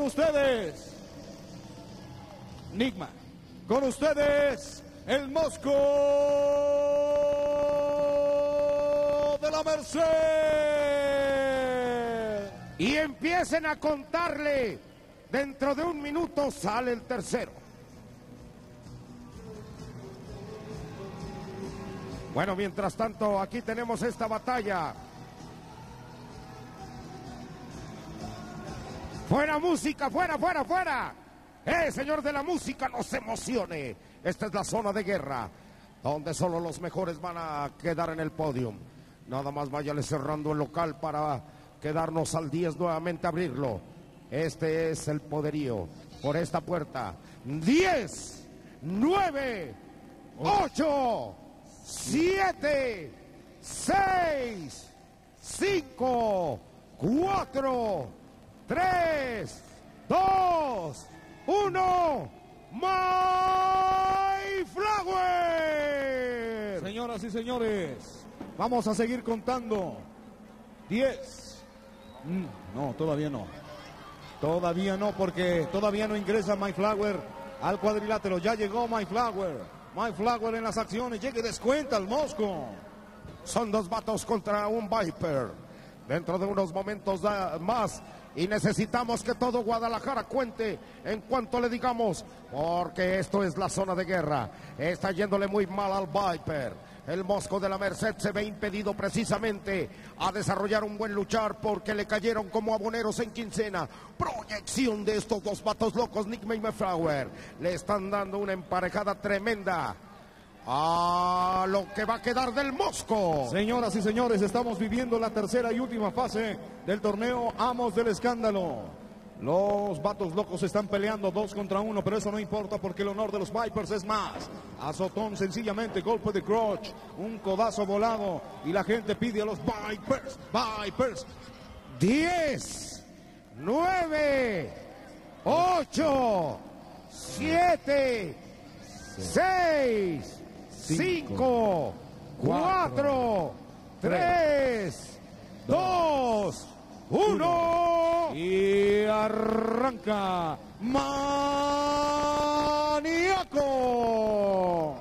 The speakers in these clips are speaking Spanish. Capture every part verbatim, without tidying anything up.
ustedes, Nigma. Con ustedes, el Mosco de la Merced. Y empiecen a contarle. Dentro de un minuto sale el tercero. Bueno, mientras tanto, aquí tenemos esta batalla. ¡Fuera música! ¡Fuera, fuera, fuera! ¡Eh, señor de la música, no se emocione! Esta es la zona de guerra, donde solo los mejores van a quedar en el podio. Nada más váyale cerrando el local para quedarnos al diez nuevamente, abrirlo. Este es el poderío por esta puerta. diez, nueve, ocho, siete, seis, cinco, cuatro, tres, dos, uno. My Flower. Señoras y señores, vamos a seguir contando. diez. Mm, no, todavía no. Todavía no, porque todavía no ingresa My Flower al cuadrilátero. Ya llegó My Flower. My Flower en las acciones. Llega y descuenta el Mosco. Son dos vatos contra un Viper. Dentro de unos momentos más. Y necesitamos que todo Guadalajara cuente en cuanto le digamos. Porque esto es la zona de guerra. Está yéndole muy mal al Viper. El Mosco de la Merced se ve impedido precisamente a desarrollar un buen luchar porque le cayeron como aboneros en quincena. Proyección de estos dos vatos locos, Nigma y My Flower. Le están dando una emparejada tremenda a lo que va a quedar del Mosco. Señoras y señores, estamos viviendo la tercera y última fase del torneo Amos del Escándalo. Los vatos locos están peleando dos contra uno, pero eso no importa porque el honor de los Vipers es más. Azotón sencillamente, golpe de crotch, un codazo volado y la gente pide a los Vipers, Vipers. diez, nueve, ocho, siete, seis, cinco, cuatro, tres, dos, uno. Y arranca Maníaco.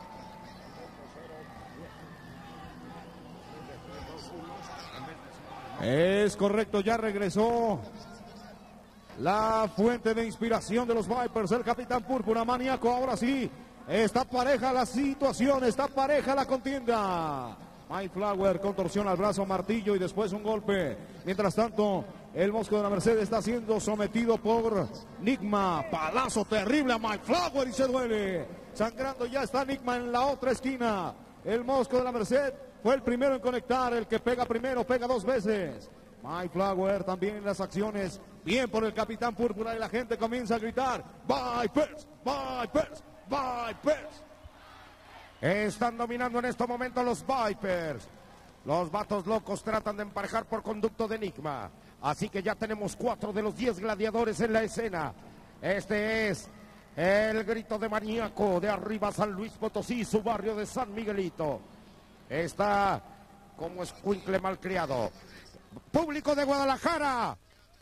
Es correcto, ya regresó la fuente de inspiración de los Vipers, el Capitán Púrpura. Maníaco, ahora sí, está pareja la situación, está pareja la contienda. My Flower, contorsión al brazo, martillo y después un golpe. Mientras tanto, el Mosco de la Merced está siendo sometido por Nigma. Palazo terrible a My Flower y se duele. Sangrando ya está Nigma en la otra esquina. El Mosco de la Merced fue el primero en conectar. El que pega primero pega dos veces. My Flower también en las acciones. Bien por el Capitán Púrpura y la gente comienza a gritar. Vipers, Vipers, Vipers. Están dominando en este momento los Vipers. Los vatos locos tratan de emparejar por conducto de Nigma. Así que ya tenemos cuatro de los diez gladiadores en la escena. Este es el grito de Maníaco de arriba San Luis Potosí, su barrio de San Miguelito. Está como escuincle malcriado. Público de Guadalajara.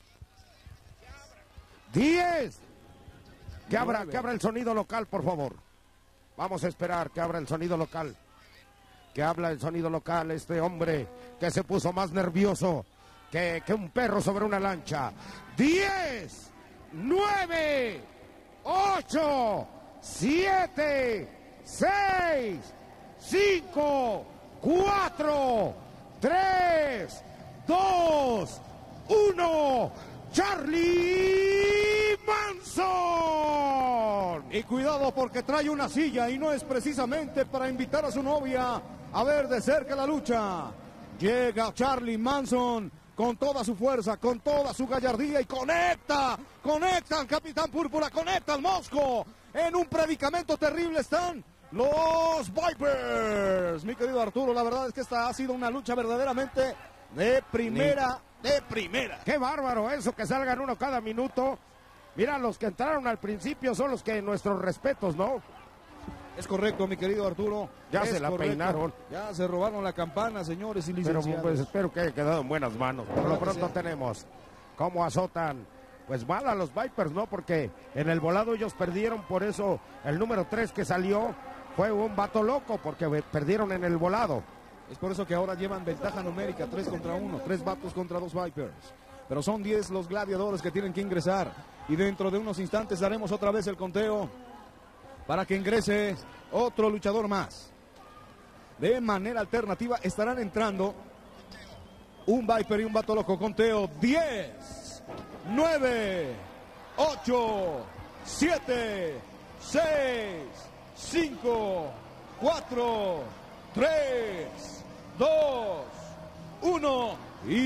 diez. Que abra, que abra el sonido local, por favor. Vamos a esperar que abra el sonido local. Que habla el sonido local este hombre que se puso más nervioso que, que un perro sobre una lancha. diez, nueve, ocho, siete, seis, cinco, cuatro, tres, dos, uno. Charlie Manson. Y cuidado porque trae una silla y no es precisamente para invitar a su novia a ver de cerca la lucha. Llega Charlie Manson con toda su fuerza, con toda su gallardía y conecta, conecta al Capitán Púrpura, conecta al Mosco. En un predicamento terrible están los Vipers. Mi querido Arturo, la verdad es que esta ha sido una lucha verdaderamente de primera, de primera. Qué bárbaro eso, que salgan uno cada minuto. Mira, los que entraron al principio son los que nuestros respetos, ¿no? Es correcto, mi querido Arturo. Ya es se la correcto. peinaron. Ya se robaron la campana, señores y licenciados. Pero pues espero que haya quedado en buenas manos. Por lo pronto tenemos cómo azotan pues mal a los Vipers, ¿no? Porque en el volado ellos perdieron, por eso el número tres que salió fue un vato loco, porque perdieron en el volado. Es por eso que ahora llevan ventaja numérica, tres contra uno, tres vatos contra dos Vipers. Pero son diez los gladiadores que tienen que ingresar. Y dentro de unos instantes daremos otra vez el conteo para que ingrese otro luchador más. De manera alternativa estarán entrando un Viper y un vato loco. Conteo diez, nueve, ocho, siete, seis, cinco, cuatro, tres, dos, uno.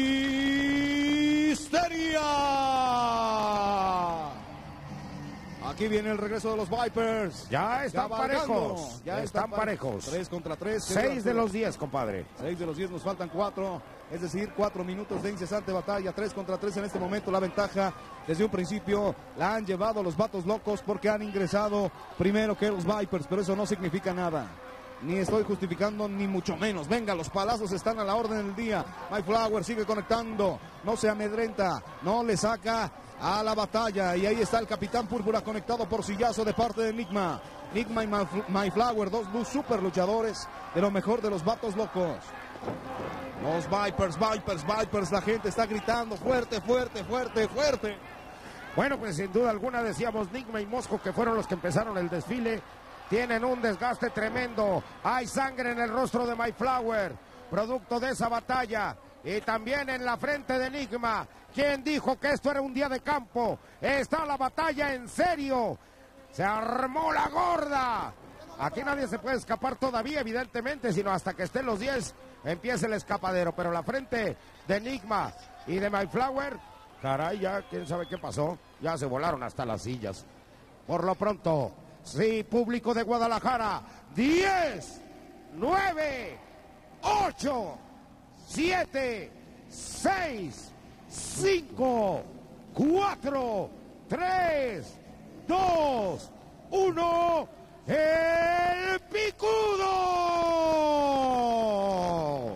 ¡Histeria! Aquí viene el regreso de los Vipers. Ya están parejos. Ya están parejos. Tres contra tres. Seis de los diez, compadre. Seis de los diez, nos faltan cuatro. Es decir, cuatro minutos de incesante batalla. Tres contra tres en este momento. La ventaja desde un principio la han llevado los vatos locos porque han ingresado primero que los Vipers. Pero eso no significa nada. Ni estoy justificando, ni mucho menos. Venga, los palazos están a la orden del día. Mayflower sigue conectando. No se amedrenta. No le saca a la batalla. Y ahí está el Capitán Púrpura conectado por sillazo de parte de Enigma. Enigma y Mayflower, dos super luchadores de lo mejor de los vatos locos. Los Vipers, Vipers, Vipers. La gente está gritando fuerte, fuerte, fuerte, fuerte. Bueno, pues sin duda alguna decíamos Enigma y Mosco, que fueron los que empezaron el desfile. Tienen un desgaste tremendo. Hay sangre en el rostro de Mayflower, producto de esa batalla. Y también en la frente de Enigma. ¿Quién dijo que esto era un día de campo? Está la batalla en serio. Se armó la gorda. Aquí nadie se puede escapar todavía, evidentemente, sino hasta que estén los diez empiece el escapadero. Pero la frente de Enigma y de Mayflower, caray, ya quién sabe qué pasó. Ya se volaron hasta las sillas. Por lo pronto, sí, público de Guadalajara, diez, nueve, ocho, siete, seis, cinco, cuatro, tres, dos, uno, ¡el Picudo!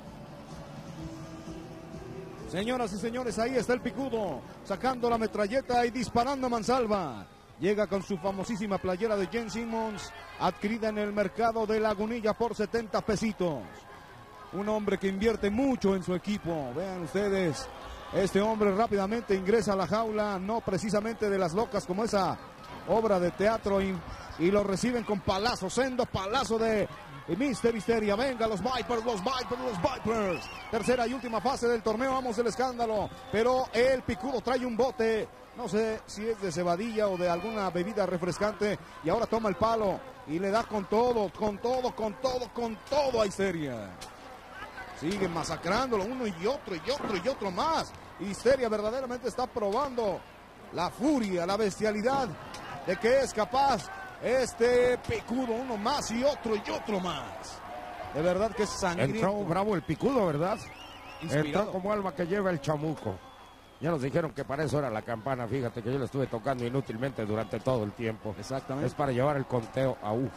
Señoras y señores, ahí está el Picudo, sacando la metralleta y disparando a mansalva. Llega con su famosísima playera de Gene Simmons, adquirida en el mercado de Lagunilla por setenta pesitos. Un hombre que invierte mucho en su equipo. Vean ustedes, este hombre rápidamente ingresa a la jaula, no precisamente de las locas como esa obra de teatro, y, y lo reciben con palazo, sendo palazo de mister Histeria. Venga, los Vipers, los Vipers, los Vipers. Tercera y última fase del torneo, vamos del escándalo. Pero el Picudo trae un bote. No sé si es de cebadilla o de alguna bebida refrescante. Y ahora toma el palo y le da con todo, con todo, con todo, con todo a Histeria. Siguen masacrándolo uno y otro y otro y otro más. Histeria verdaderamente está probando la furia, la bestialidad de que es capaz este Picudo. Uno más y otro y otro más. De verdad que es sangriento. Entró bravo el Picudo, ¿verdad? Inspirado. Entró como alma que lleva el chamuco. Ya nos dijeron que para eso era la campana. Fíjate que yo la estuve tocando inútilmente durante todo el tiempo. Exactamente. Es para llevar el conteo a Uf.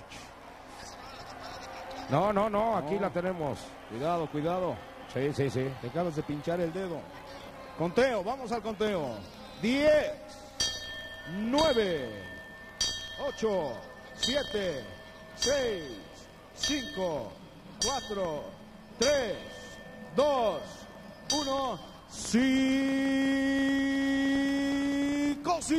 No, no, no, aquí no. La tenemos. Cuidado, cuidado. Sí, sí, sí. Te acabas de pinchar el dedo. Conteo, vamos al conteo. diez, nueve, ocho, siete, seis, cinco, cuatro, tres, dos, uno. Psicosis.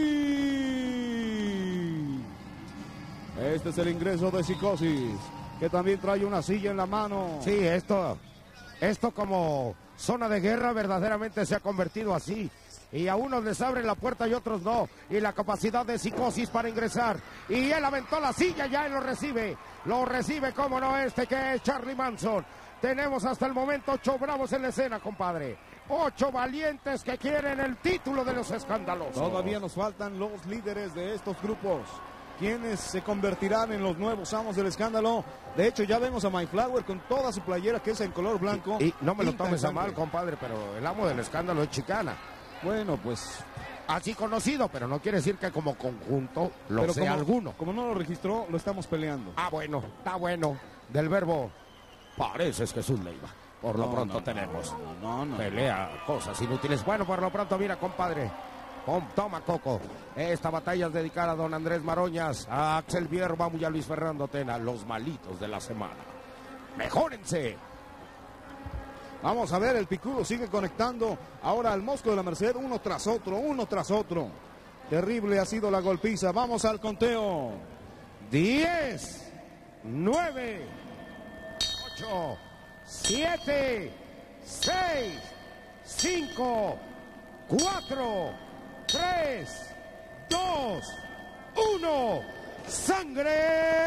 Este es el ingreso de Psicosis, que también trae una silla en la mano. Sí, esto, esto como zona de guerra verdaderamente se ha convertido así. Y a unos les abren la puerta y otros no. Y la capacidad de Psicosis para ingresar. Y él aventó la silla, ya él lo recibe. Lo recibe, como no, este que es Charlie Manson. Tenemos hasta el momento ocho bravos en la escena, compadre. Ocho valientes que quieren el título de los escándalos. Todavía nos faltan los líderes de estos grupos, quienes se convertirán en los nuevos amos del escándalo. De hecho, ya vemos a Mayflower con toda su playera, que es en color blanco. Y, y no me lo tomes a mal, compadre, pero el amo del escándalo es Chicana. Bueno, pues así conocido, pero no quiere decir que como conjunto lo pero sea como, alguno. Como no lo registró, lo estamos peleando. Ah, bueno, está bueno. Del verbo pareces Jesús Leiva. Por lo no, pronto no, tenemos no, no, no. pelea, cosas inútiles. Bueno, por lo pronto, mira, compadre. Toma, Coco. Esta batalla es dedicada a don Andrés Maroñas, a Axel Bierbaum y a Luis Fernando Tena, los malitos de la semana. ¡Mejórense! Vamos a ver, el picudo sigue conectando ahora al Mosco de la Merced, uno tras otro, uno tras otro. Terrible ha sido la golpiza. Vamos al conteo. diez, nueve, ocho, siete, seis, cinco, cuatro, tres, dos, uno. ¡Sangre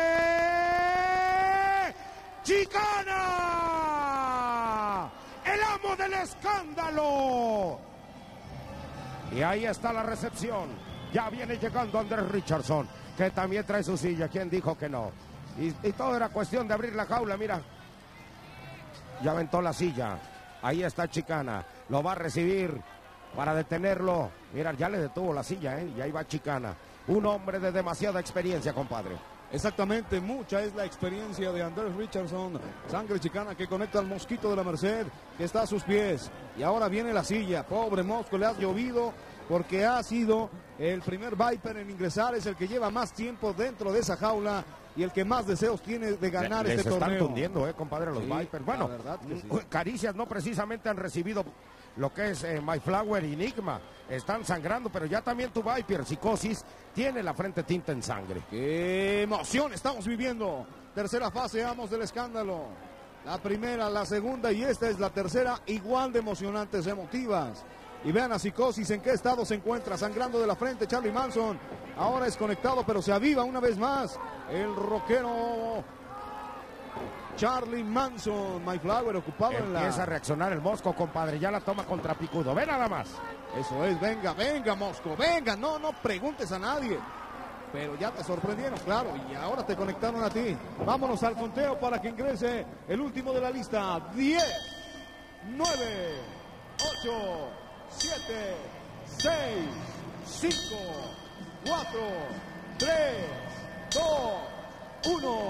chicana! ¡El amo del escándalo! Y ahí está la recepción. Ya viene llegando Andrés Richardson, que también trae su silla. ¿Quién dijo que no? Y, y todo era cuestión de abrir la jaula, mira. Ya aventó la silla. Ahí está Chicana. Lo va a recibir para detenerlo. Mira, ya le detuvo la silla, ¿eh? Y ahí va Chicana. Un hombre de demasiada experiencia, compadre. Exactamente, mucha es la experiencia de Andrés Richardson. Sangre chicana que conecta al Mosquito de la Merced, que está a sus pies. Y ahora viene la silla. Pobre Mosco, le ha llovido porque ha sido el primer Viper en ingresar. Es el que lleva más tiempo dentro de esa jaula y el que más deseos tiene de ganar Les este están torneo. tundiendo, eh, compadre, los Sí, Vipers. Bueno, la verdad que sí. Caricias no precisamente han recibido lo que es eh, My Flower y Enigma. Están sangrando, pero ya también tu Viper, Psicosis, tiene la frente tinta en sangre. ¡Qué emoción estamos viviendo! Tercera fase, Amos del Escándalo. La primera, la segunda y esta es la tercera, igual de emocionantes, emotivas. Y vean a Psicosis en qué estado se encuentra, sangrando de la frente. Charlie Manson ahora es conectado, pero se aviva una vez más el rockero Charlie Manson. My Flower ocupado en la... Empieza a reaccionar el Mosco, compadre, ya la toma contra Picudo. Ve nada más. Eso es, venga, venga, Mosco, venga, no, no preguntes a nadie. Pero ya te sorprendieron, claro, y ahora te conectaron a ti. Vámonos al conteo para que ingrese el último de la lista. diez, nueve, ocho, siete, seis, cinco, cuatro, tres, dos, uno.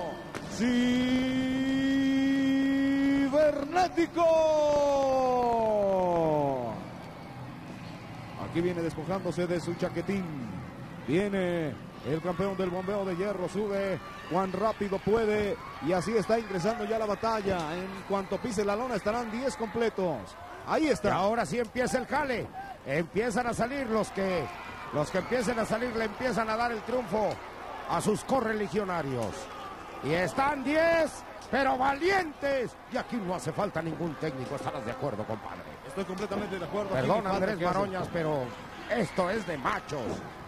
¡Cibernético! Aquí viene despojándose de su chaquetín. Viene el campeón del bombeo de hierro. Sube cuán rápido puede. Y así está ingresando ya la batalla. En cuanto pise la lona estarán diez completos. Ahí está. Y ahora sí empieza el jale. Empiezan a salir los que, los que empiecen a salir le empiezan a dar el triunfo a sus correligionarios. Y están diez, pero valientes. Y aquí no hace falta ningún técnico. ¿Estarás de acuerdo, compadre? Estoy completamente de acuerdo. Perdón, Andrés Maroñas, pero esto es de machos.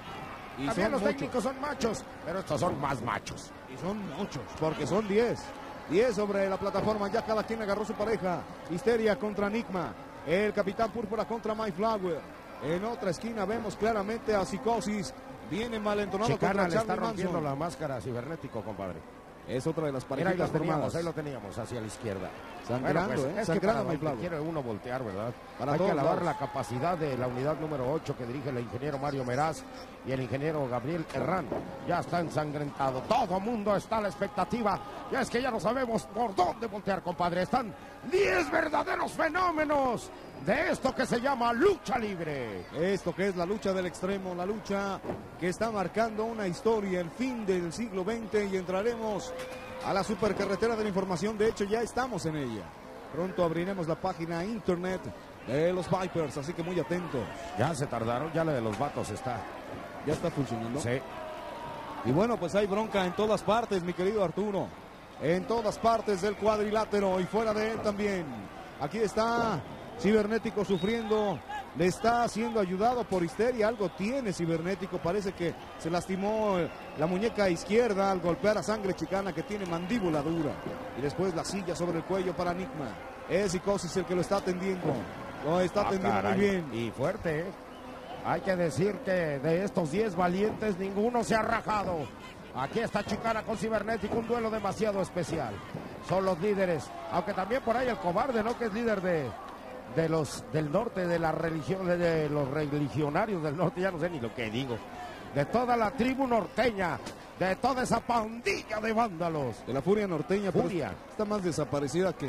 Y también los muchos. técnicos son machos, pero estos son más machos. Y son muchos, porque son diez. diez sobre la plataforma, ya cada quien agarró su pareja. Histeria contra Enigma. El Capitán Púrpura contra My Flower. En otra esquina vemos claramente a Psicosis. Viene malentonado Chicana contra le está Charlie rompiendo Manson. la máscara cibernético, compadre. Es otra de las Mira, ahí lo parejas teníamos, formadas. ahí lo teníamos, hacia la izquierda. Sangrando, Bueno, pues, ¿eh? es Sangrando, que My para Flower. quiere uno voltear, ¿verdad? Para Hay que todos alabar lados. la capacidad de la unidad número ocho que dirige el ingeniero Mario Meraz y el ingeniero Gabriel Herrán. Ya está ensangrentado. Todo mundo está a la expectativa. Ya es que ya no sabemos por dónde voltear, compadre. Están diez verdaderos fenómenos de esto que se llama lucha libre. Esto que es la lucha del extremo, la lucha que está marcando una historia, el fin del siglo veinte, y entraremos a la supercarretera de la información. De hecho, ya estamos en ella. Pronto abriremos la página internet de los Vipers, así que muy atentos. Ya se tardaron, ya la de los vatos está. Ya está funcionando. Sí. Y bueno, pues hay bronca en todas partes, mi querido Arturo. En todas partes del cuadrilátero y fuera de él también. Aquí está Cibernético sufriendo. Le está siendo ayudado por Histeria. Algo tiene Cibernético. Parece que se lastimó la muñeca izquierda al golpear a Sangre Chicana, que tiene mandíbula dura. Y después la silla sobre el cuello para Enigma. Es Psicosis el que lo está atendiendo. Lo está Ah, atendiendo caray. muy bien. Y fuerte, ¿eh? Hay que decir que de estos diez valientes ninguno se ha rajado. Aquí está Chicana con Cibernético, un duelo demasiado especial. Son los líderes, aunque también por ahí el cobarde, ¿no? Que es líder de, de los del norte, de la religión, de, de los religionarios del norte, ya no sé ni lo que digo. De toda la tribu norteña, de toda esa pandilla de vándalos. De la furia norteña. Furia. Pero está más desaparecida que,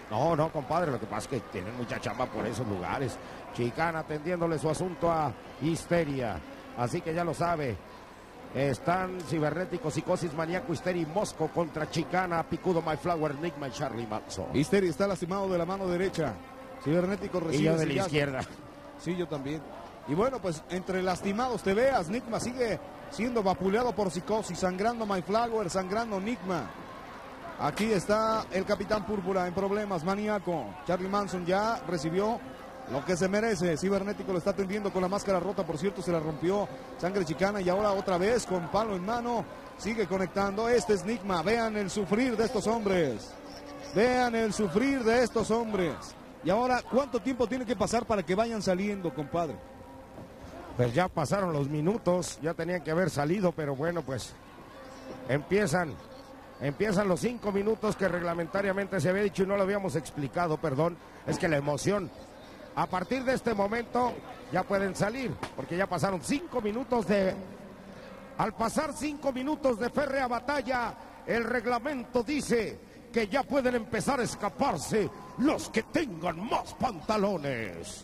No, no, compadre, lo que pasa es que tienen mucha chamba por esos lugares. Chicana atendiéndole su asunto a Histeria. Así que ya lo sabe. Están Cibernético, Psicosis, Maníaco, Histeria y Mosco contra Chicana, Picudo, My Flower, Enigma y Charlie Manson. Histeria está lastimado de la mano derecha. Cibernético recibe. Y yo de la sillazo. izquierda. Sí, yo también. Y bueno, pues entre lastimados te veas. Enigma sigue siendo vapuleado por Psicosis, sangrando My Flower, sangrando Enigma. Aquí está el Capitán Púrpura en problemas, Maníaco. Charlie Manson ya recibió lo que se merece. Cibernético lo está atendiendo con la máscara rota, por cierto, se la rompió. Sangre Chicana y ahora otra vez con palo en mano. Sigue conectando. Este es Enigma. Vean el sufrir de estos hombres. Vean el sufrir de estos hombres. Y ahora, ¿cuánto tiempo tiene que pasar para que vayan saliendo, compadre? Pues ya pasaron los minutos, ya tenían que haber salido, pero bueno, pues empiezan, empiezan los cinco minutos que reglamentariamente se había dicho y no lo habíamos explicado, perdón, es que la emoción, a partir de este momento ya pueden salir, porque ya pasaron cinco minutos de, al pasar cinco minutos de férrea batalla, el reglamento dice que ya pueden empezar a escaparse los que tengan más pantalones.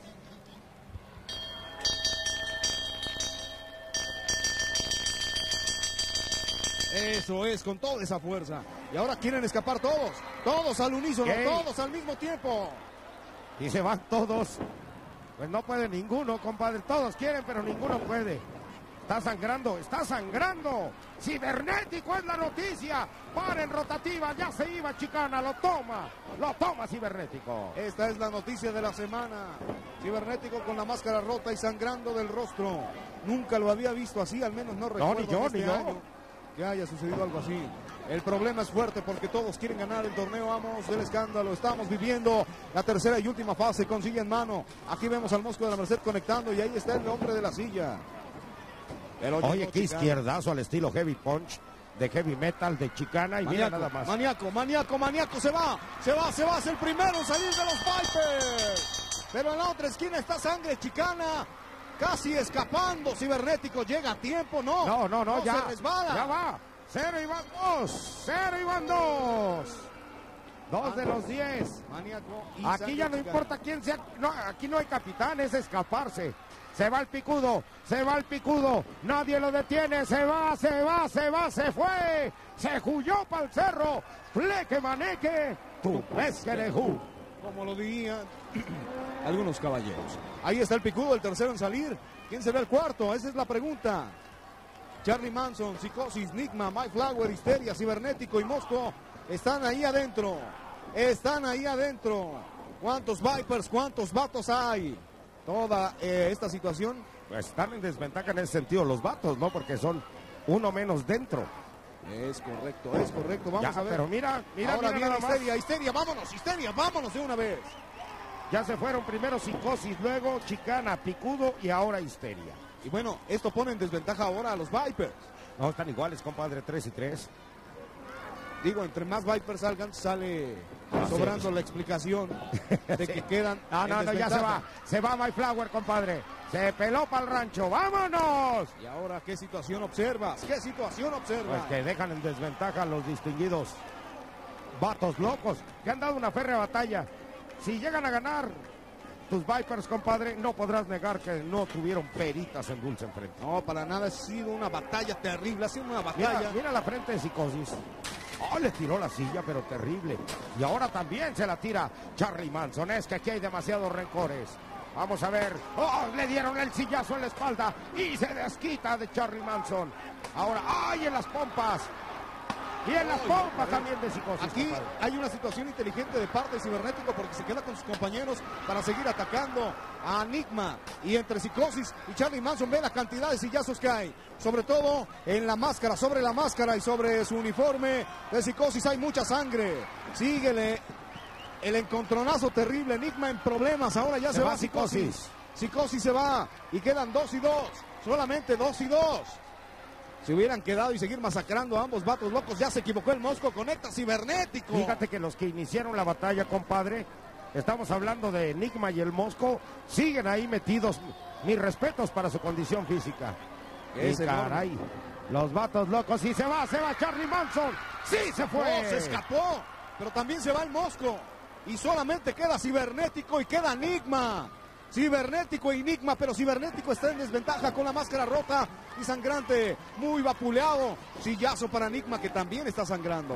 Eso es, con toda esa fuerza. Y ahora quieren escapar todos. Todos al unísono, ¿Qué? todos al mismo tiempo. Y se van todos. Pues no puede ninguno, compadre. Todos quieren, pero ninguno puede. Está sangrando, está sangrando. Cibernético es la noticia. Para en rotativa, ya se iba Chicana, lo toma. Lo toma Cibernético. Esta es la noticia de la semana. Cibernético con la máscara rota y sangrando del rostro. Nunca lo había visto así, al menos no recuerdo ni yo, en este ni yo. año que haya sucedido algo así. El problema es fuerte porque todos quieren ganar el torneo. Vamos del escándalo. Estamos viviendo la tercera y última fase con silla en mano. Aquí vemos al Mosco de la Merced conectando y ahí está el hombre de la silla. Pero Oye, qué Chicana. izquierdazo al estilo Heavy Punch de Heavy Metal de Chicana y mira Maníaco, nada más. Maníaco, Maníaco, Maníaco, se va, se va, se va, es el primero en salir de los Vipers. Pero en la otra esquina está Sangre Chicana, casi escapando. Cibernético llega a tiempo, no. No, no, no, ya. se resbala. Ya va. Cero y van dos. Cero y van dos. Dos de los diez. Maníaco y Aquí Sangre ya no Chicana. importa quién sea. No, aquí no hay capitán, es escaparse. Se va el picudo, se va el picudo, nadie lo detiene, se va, se va, se va, se fue, se huyó para el cerro, fleque maneque, tu pesque de ju. Como lo dirían algunos caballeros. Ahí está el picudo, el tercero en salir. ¿Quién será el cuarto? Esa es la pregunta. Charlie Manson, Psicosis, Enigma, My Flower, Histeria, Cibernético y Mosco están ahí adentro. Están ahí adentro. ¿Cuántos Vipers, cuántos vatos hay? Toda eh, esta situación. Pues están en desventaja en ese sentido los vatos, ¿no? Porque son uno menos dentro. Es correcto, es correcto. Vamos Ya, a ver. pero mira, mira, Ahora mira viene nada más. Histeria, Histeria, vámonos, Histeria, vámonos de una vez. Ya se fueron primero Psicosis, luego Chicana, Picudo y ahora Histeria. Y bueno, esto pone en desventaja ahora a los Vipers. No, están iguales, compadre, tres y tres. Digo, entre más Vipers salgan, sale Ah, sobrando sí. la explicación de que quedan. No, no, en no, ya se desventaja. va. Se va My Flower, compadre. Se peló para el rancho. ¡Vámonos! Y ahora, ¿qué situación observas? ¿Qué situación observas? Pues que dejan en desventaja a los distinguidos vatos locos que han dado una férrea batalla. Si llegan a ganar tus Vipers, compadre, no podrás negar que no tuvieron peritas en dulce enfrente. No, para nada, ha sido una batalla terrible, ha sido una Mira, batalla. mira la frente de Psicosis. Oh, le tiró la silla, pero terrible. Y ahora también se la tira Charlie Manson. Es que aquí hay demasiados rencores. Vamos a ver. Oh, le dieron el sillazo en la espalda y se desquita de Charlie Manson. Ahora, ¡ay! En las pompas. Y en las Ay, pompas a ver. también de Psicosis. Aquí compadre. hay una situación inteligente de parte de Cibernético porque se queda con sus compañeros para seguir atacando a Enigma. Y entre Psicosis y Charlie Manson ve la cantidad de sillazos que hay. Sobre todo en la máscara, sobre la máscara y sobre su uniforme de Psicosis hay mucha sangre. Síguele el encontronazo terrible. Enigma en problemas. Ahora ya se, Se va va Psicosis. Psicosis. Psicosis se va y quedan dos y dos. Solamente dos y dos. Si hubieran quedado y seguir masacrando a ambos vatos locos, ya se equivocó el Mosco, conecta Cibernético. Fíjate que los que iniciaron la batalla, compadre, estamos hablando de Enigma y el Mosco, siguen ahí metidos. Mis respetos para su condición física. Es Y enorme. caray, los vatos locos, y se va, se va Charlie Manson. Sí, se fue. No, se escapó, pero también se va el Mosco. y solamente queda Cibernético y queda Enigma. Cibernético e Enigma, pero Cibernético está en desventaja con la máscara rota y sangrante, muy vapuleado. Sillazo para Enigma, que también está sangrando.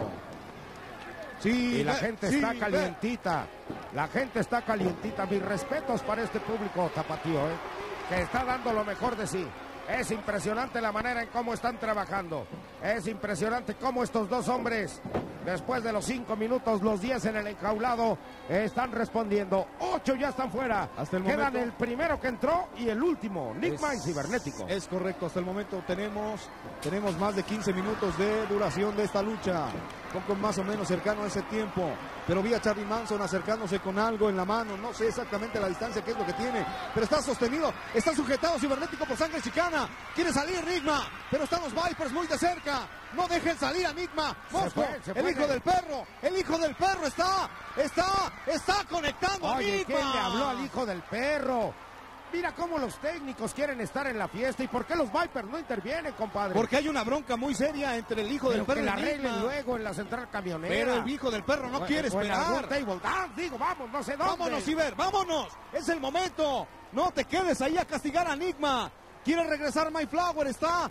Sí, y la gente está sí, calientita, la gente está calientita. Mis respetos para este público tapatío, ¿eh? que está dando lo mejor de sí. Es impresionante la manera en cómo están trabajando. Es impresionante cómo estos dos hombres, después de los cinco minutos, los diez en el enjaulado, están respondiendo. Ocho ya están fuera. Hasta el Quedan momento, el primero que entró y el último, Enigma y Cibernético. Es correcto, hasta el momento tenemos, tenemos más de quince minutos de duración de esta lucha. Un poco más o menos cercano a ese tiempo. Pero vi a Charlie Manson acercándose con algo en la mano. No sé exactamente la distancia, qué es lo que tiene. Pero está sostenido, está sujetado Cibernético por sangre chicana. Quiere salir Enigma, pero están los Vipers muy de cerca. No dejen salir a Enigma. Mosco, el hijo del perro. El hijo del perro está, está, está conectando a Oye, ¿quién le habló al hijo del perro? Mira cómo los técnicos quieren estar en la fiesta. ¿Y por qué los Vipers no intervienen, compadre? Porque hay una bronca muy seria entre el hijo Pero del perro que y la arreglen luego en la central camionera. Pero el hijo del perro no o, quiere o esperar. Table dance, digo, vamos, no sé dónde. Vámonos, Ciber, vámonos. Es el momento. No te quedes ahí a castigar a Enigma. Quiere regresar Mayflower, está...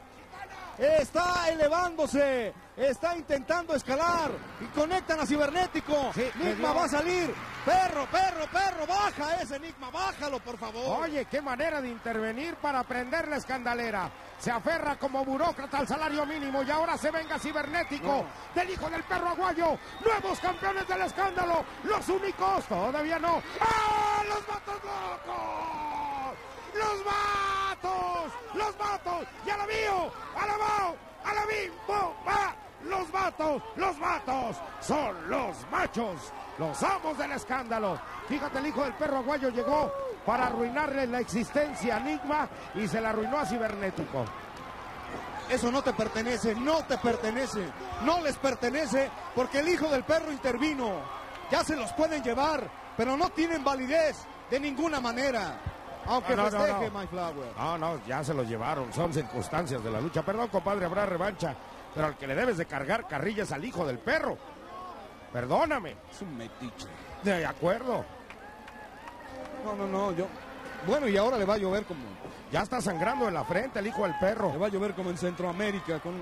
Está elevándose, está intentando escalar y conectan a Cibernético. Sí, Enigma va a salir. Perro, perro, perro, baja ese Enigma, bájalo por favor. Oye, qué manera de intervenir para prender la escandalera. Se aferra como burócrata al salario mínimo y ahora se venga Cibernético no. del hijo del perro aguayo. Nuevos campeones del escándalo, los únicos, todavía no. ¡Ah, los vatos locos! ¡Los vatos! ¡Los vatos! ¡Ya la vio! ¡A la veo! ¡A la vi! ¡Va! ¡Los vatos! ¡Los vatos! ¡Son los machos! ¡Los amos del escándalo! Fíjate, el hijo del perro aguayo llegó para arruinarle la existencia a Enigma y se la arruinó a Cibernético. Eso no te pertenece, no te pertenece, no les pertenece porque el hijo del perro intervino. Ya se los pueden llevar, pero no tienen validez de ninguna manera. Aunque no, festeje, no, no. Mayflower. No, no, ya se los llevaron. Son circunstancias de la lucha. Perdón, compadre, habrá revancha. Pero al que le debes de cargar carrillas al hijo del perro. Perdóname. Es un metiche. De acuerdo. No, no, no, yo... Bueno, y ahora le va a llover como... Ya está sangrando en la frente el hijo del perro. Le va a llover como en Centroamérica con...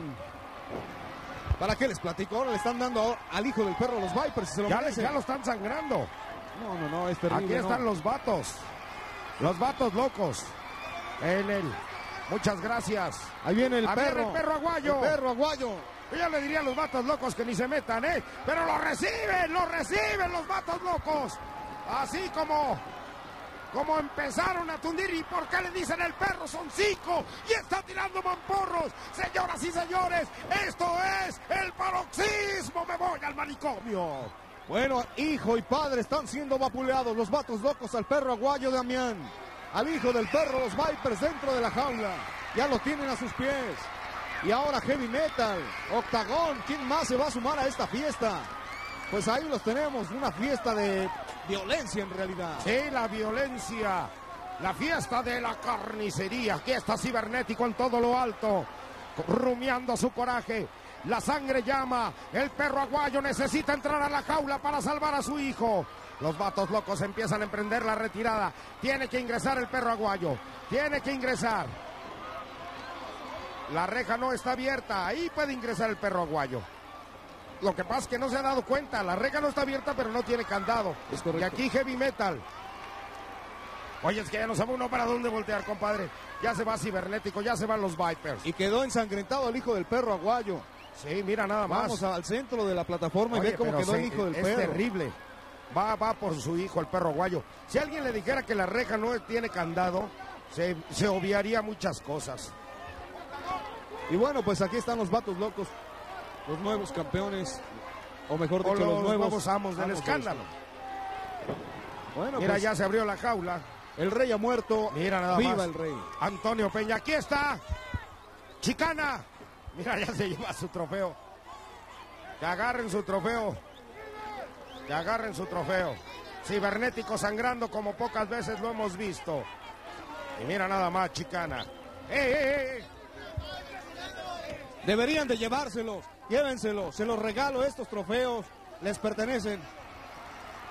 ¿Para qué les platico? Ahora le están dando al hijo del perro los Vipers. Se lo ya, ya lo están sangrando. No, no, no, es terrible. Aquí están no. los vatos. Los vatos locos. En el... Muchas gracias. Ahí viene el Ahí perro. Viene el perro aguayo. El perro aguayo. Yo le diría a los vatos locos que ni se metan, ¿eh? Pero lo reciben, lo reciben los vatos locos. Así como... Como empezaron a tundir. ¿Y por qué le dicen el perro? Son cinco. Y está tirando mamporros. Señoras y señores, esto es el paroxismo. Me voy al manicomio. Bueno, hijo y padre están siendo vapuleados. Los vatos locos al perro aguayo de Damián. Al hijo del perro, los Vipers dentro de la jaula. Ya lo tienen a sus pies. Y ahora Heavy Metal, Octagón. ¿Quién más se va a sumar a esta fiesta? Pues ahí los tenemos. Una fiesta de violencia en realidad. Sí, la violencia. La fiesta de la carnicería. Aquí está Cibernético en todo lo alto. Rumiando su coraje. La sangre llama. El perro aguayo necesita entrar a la jaula para salvar a su hijo. Los vatos locos empiezan a emprender la retirada. Tiene que ingresar el perro aguayo. Tiene que ingresar. La reja no está abierta. Ahí puede ingresar el perro aguayo. Lo que pasa es que no se ha dado cuenta. La reja no está abierta, pero no tiene candado. Es correcto. Y aquí Heavy Metal. Oye, es que ya no sabe uno para dónde voltear, compadre. Ya se va Cibernético, ya se van los Vipers. Y quedó ensangrentado el hijo del perro aguayo. Sí, mira nada más. Vamos al centro de la plataforma. Oye, y ve cómo quedó se, el hijo del es perro. Es terrible. Va, va por su hijo, el perro aguayo. Si alguien le dijera que la reja no tiene candado, se, se obviaría muchas cosas. Y bueno, pues aquí están los vatos locos. Los nuevos campeones. O mejor dicho, o los, los nuevos, nuevos amos del amos escándalo. De bueno, mira, pues, ya se abrió la jaula. El rey ha muerto. Mira nada Viva más. el rey. Antonio Peña, aquí está. Chicana. Mira, ya se lleva su trofeo. Que agarren su trofeo. Que agarren su trofeo. Cibernético sangrando como pocas veces lo hemos visto. Y mira nada más, Chicana. ¡Eh, eh, eh! Deberían de llevárselos. Llévenselos. Se los regalo, estos trofeos. Les pertenecen.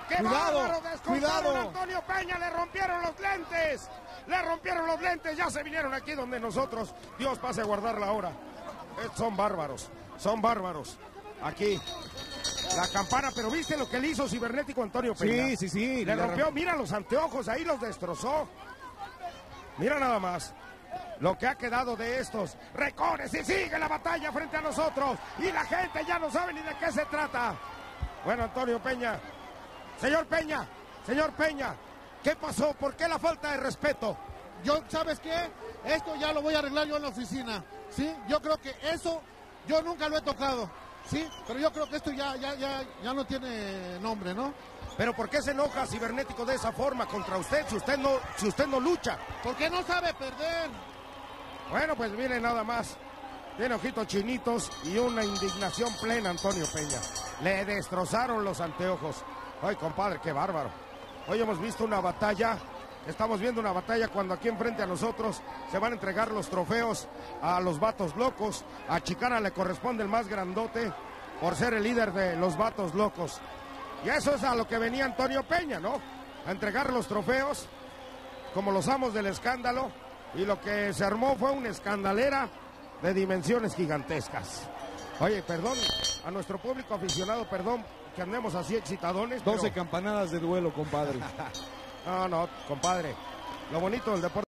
¡Qué Cuidado, bárbaro! Descontaron cuidado. a Antonio Peña, le rompieron los lentes. Le rompieron los lentes, ya se vinieron aquí donde nosotros. Dios pase a guardar la hora. Eh, Son bárbaros, son bárbaros. Aquí, la campana, pero ¿viste lo que le hizo cibernético Antonio Peña? Sí, sí, sí. Le rompió, mira los anteojos, ahí los destrozó. Mira nada más lo que ha quedado de estos recones y sigue la batalla frente a nosotros. Y la gente ya no sabe ni de qué se trata. Bueno, Antonio Peña, señor Peña, señor Peña, ¿qué pasó? ¿Por qué la falta de respeto? Yo, ¿sabes qué? Esto ya lo voy a arreglar yo en la oficina, ¿sí? Yo creo que eso, yo nunca lo he tocado, ¿sí? Pero yo creo que esto ya, ya, ya, ya no tiene nombre, ¿no? Pero ¿por qué se enoja cibernético de esa forma contra usted si usted no, si usted no lucha? Porque no sabe perder. Bueno, pues mire nada más. Tiene ojitos chinitos y una indignación plena Antonio Peña. Le destrozaron los anteojos. Ay, compadre, qué bárbaro. Hoy hemos visto una batalla, estamos viendo una batalla cuando aquí enfrente a nosotros se van a entregar los trofeos a los vatos locos. A Chicana le corresponde el más grandote por ser el líder de los vatos locos. Y eso es a lo que venía Antonio Peña, ¿no? A entregar los trofeos como los amos del escándalo. Y lo que se armó fue una escandalera de dimensiones gigantescas. Oye, perdón a nuestro público aficionado, perdón que andemos así excitadones. doce pero... campanadas de duelo, compadre. No, no, compadre. Lo bonito del deporte